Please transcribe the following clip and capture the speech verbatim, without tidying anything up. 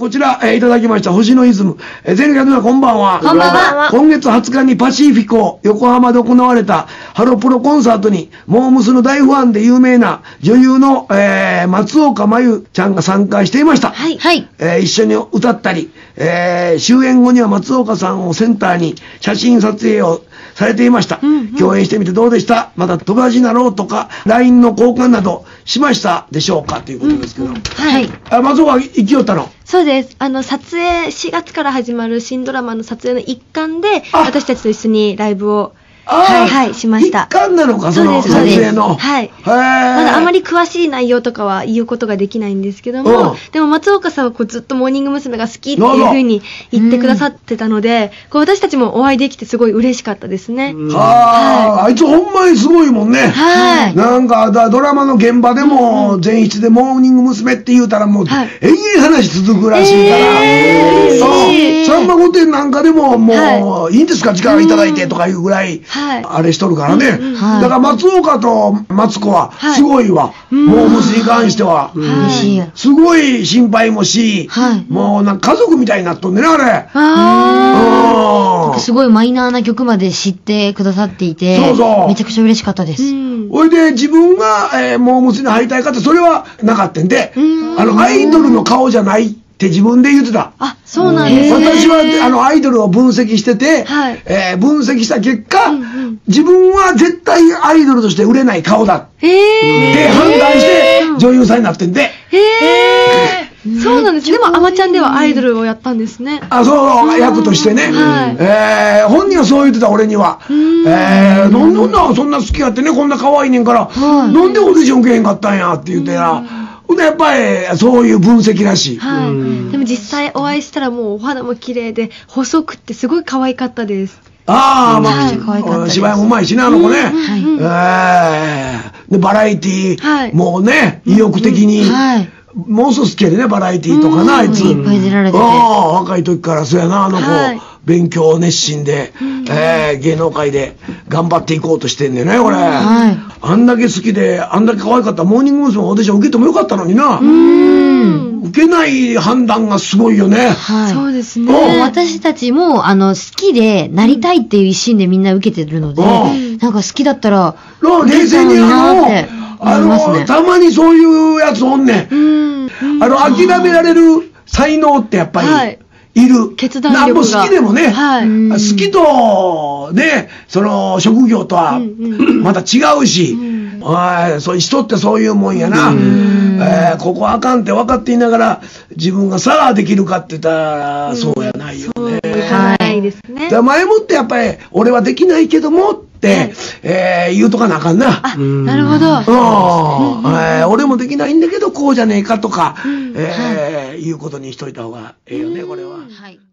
こちら、えー、いただきました、星野イズム。えー、全国の皆さんこんばんは。 こんばんは。 今月はつかにパシフィコ、横浜で行われたハロプロコンサートに、モームスの大ファンで有名な女優の、えー、松岡真優ちゃんが参加していました。 はい。はい。 えー、一緒に歌ったり、えー、終演後には松岡さんをセンターに写真撮影をされていました。うんうん、共演してみてどうでした？また友達になろうとか ライン の交換などしましたでしょうかということですけど、うんうん、 はい。 あ、松岡行きよったの？ そうです。あの撮影しがつから始まる新ドラマの撮影の一環で私たちと一緒にライブをはいはいしました。 一環なのか、その撮影の。 はい。まだあまり詳しい内容とかは言うことができないんですけども、でも松岡さんはこうずっとモーニング娘。が好きっていう風に言ってくださってたので、こう私たちもお会いできてすごい嬉しかったですね。 はあ、あいつほんまにすごいもんね。はい。なんかドラマの現場でも前室でモーニング娘。って言うたらもう永遠話続くらしいから。そう。さんま御殿なんかでももういいんですか、時間いただいてとかいうぐらい。あれしとるからね。だから松岡とマツコはすごいわ。モームスに関しては。すごい心配もし、もうなんか家族みたいになっとんねんね、あれ。 すごいマイナーな曲まで知ってくださっていて、そうそう。めちゃくちゃ嬉しかったです。 ほいで自分がモームスに入りたいかってそれはなかったんで、あのアイドルの顔じゃないって自分で言ってた。 あ、そうなんですね。 私はあのアイドルを分析してて、はい、えー、分析した結果、うんうん、自分は絶対アイドルとして売れない顔だって判断して女優さんになってんで。 へー、そうなんです。でもアマちゃんではアイドルをやったんですね。 あ、そう、役としてね。はい、えー、本人はそう言ってた、俺には。えー、なんで女そんな好きやってね、こんな可愛いねんから、なんでオーディション受けへんかったんやって言ってな。やっぱりそういう分析らしい。 はい。でも実際お会いしたらもうお肌も綺麗で細くってすごい可愛かったです。 ああ、まあ芝居もうまいしね、あの子ね。ええ。でバラエティーもうね意欲的に。もう少し好きやでね、バラエティーとかな、あいつ。 いっぱい出られてて。 ああ、若い時からそうやな、あの子。勉強熱心で、え芸能界で頑張っていこうとしてんねんね、これ。あんだけ好きで、あんだけ可愛かったモーニング娘。のオーディション受けてもよかったのにな。受けない判断がすごいよね。 そうですね。 私たちも、あの、好きでなりたいっていう一心でみんな受けてるので、なんか好きだったら、 冷静にあの、あの、たまにそういうやつおんねん。あの、諦められる才能ってやっぱりいる。 決断力が。 なんも好きでもね、好きと、ね、その、職業とはまた違うし、そういう人ってそういうもんやな。えここあかんって分かっていながら、自分がさあできるかって言ったら、そうやないよね。 はいですね。 前もってやっぱり、俺はできないけども、って、えー、言うとかなあかんな。 あ、なるほど。 うん。えー、俺もできないんだけど、こうじゃねえかとか、えー、いうことにしといた方がええよね、これは。はい。